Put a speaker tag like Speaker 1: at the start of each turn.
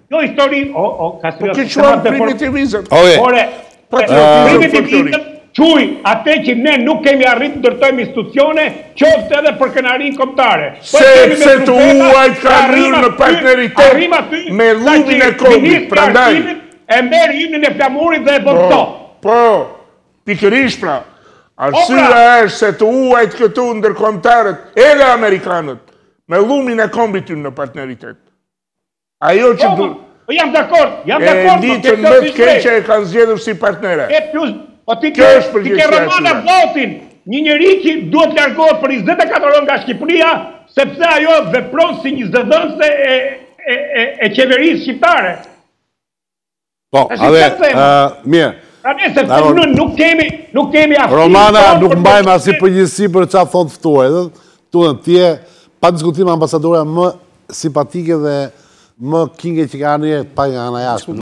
Speaker 1: Jo histori, Kastriot.
Speaker 2: Che çuar primitivizëm.
Speaker 1: Primitivizëm, quj, atë që ne nuk kemi arrit të ndërtojmë institucione, qoftë edhe për kënaqësinë kombëtare.
Speaker 2: Sepse të huajt kanë hyrë në partneritet me lumin e kombit, prandaj.
Speaker 1: E merr himnin e flamurit dhe e bën këto.
Speaker 2: Po, pikërisht pra. Arsyeja është se të huajt këtu ndërkombëtarët edhe amerikanët me lumin e kombit në partneritet. Ajo që
Speaker 1: jam dakord,
Speaker 2: ditën më të keqe e kanë zgjedhur si partnere.
Speaker 1: Po ti ke Romana votin, një njeri që duhet largohet për 24 orë nga Shqipëria, sepse ajo vepron si një zëdhënëse e qeverisë shqiptare.
Speaker 3: Po, mirë.
Speaker 1: Pra ne sepse nuk kemi aftësi.
Speaker 3: Romana, nuk mbajmë asnjë përgjegjësi për çfarë thonë ftuar. Tunë ti je pa diskutim ambasadore më simpatike dhe më kinge që ka ardhur pa nga ana jashtë.